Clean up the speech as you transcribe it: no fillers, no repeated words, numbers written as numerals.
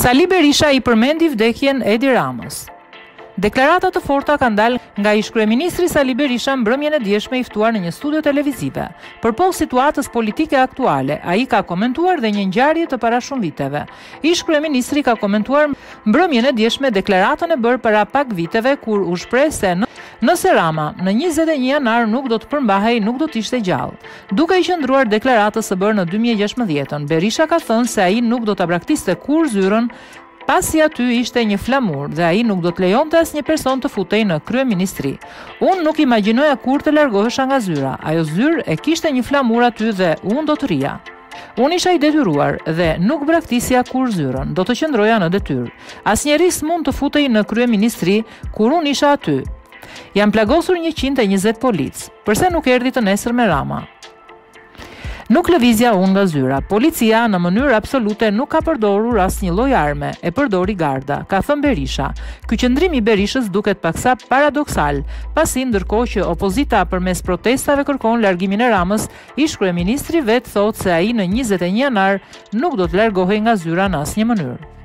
Sali Berisha i përmendi vdekjen e Edi Ramës. Deklarata të forta kanë dalë nga ish-kryeministri Sali Berisha mbrëmjen e djeshme i ftuar në një studio televizive. Përposh situatës politike aktuale, ai ka komentuar dhe një ngjarje të para shumë viteve. Ish-kryeministri ka komentuar mbrëmjen e djeshme deklaratën e bërë para pak viteve kur u shpreh se nëse Rama në 21 janar nuk do të përmbahej, nuk do të ishte gjallë. Duke i qendruar deklaratës së bërë në 2016, Berisha ka thënë se ai nuk do ta braktiste kur zyrën, pasi aty ishte një flamur dhe ai nuk do të lejonte asnjë person të futej në kryeministri. Unë nuk imagjinoja kur të largohesha nga zyra. Ajo zyrë e kishte një flamur aty dhe unë do të rria. Unë isha i detyruar dhe nuk braktisja kur zyrën, do të qëndroja në detyrë. Asnjëri s'mund të futej në kryeministri kur unë isha aty. Jam plagosur 120 polic. Përse nuk erdhi të nesër me Rama? Nuk lëvizja unë nga zyra. Policia në mënyrë absolute nuk ka përdorur asnjë lloj arme, e përdori garda, ka thënë Berisha. Ky qëndrim i Berishës duket paksa paradoksal, pasi ndërkohë që opozita përmes protestave kërkon largimin e Ramës, ish-kryeministri vetë thotë se ai në 21 janar nuk do të largohej nga zyra në asnjë mënyrë.